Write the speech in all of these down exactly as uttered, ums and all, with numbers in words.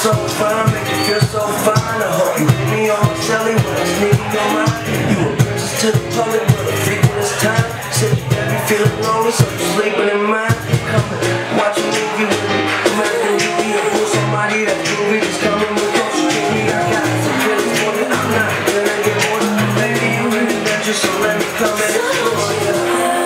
so fine, make you feel so fine. I hope you hit me on my celly when I sneak in your mind. You a princess to the public, but a freak when it's time. Said you never feeling lonely, so you sleeping in mine. Coming, watch a movie with me. American Beauty, or pull somebody that's groovy. Just coming with those you give me. I got some feelings for you. I'm not gonna get more than a baby. You really got you, so let me come and explore you.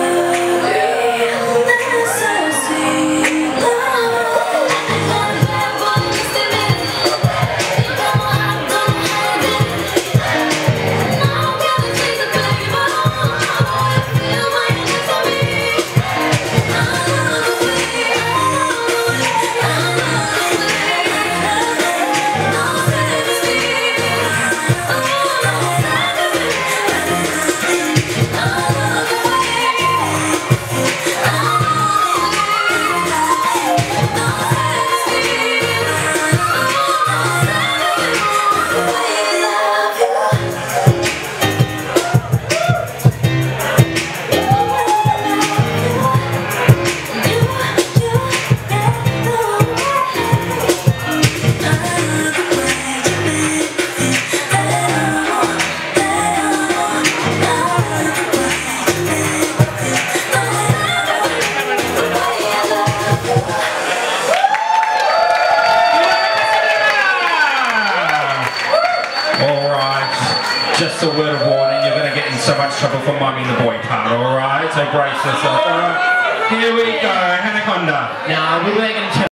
Just a word of warning, you're going to get in so much trouble for mumming the boy part, alright? So brace yourself. Alright, here we go, Anaconda. Now, we were going to